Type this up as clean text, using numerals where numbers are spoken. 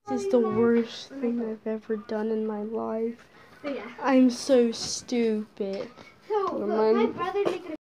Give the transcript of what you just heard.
This is the worst thing I've ever done in my life. So yeah. I'm so stupid. So look, my brother